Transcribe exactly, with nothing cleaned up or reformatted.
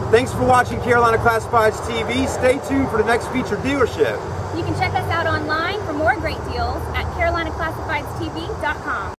Thanks for watching Carolina Classifieds T V. Stay tuned for the next featured dealership. You can check us out online for more great deals at carolina classifieds t v dot com.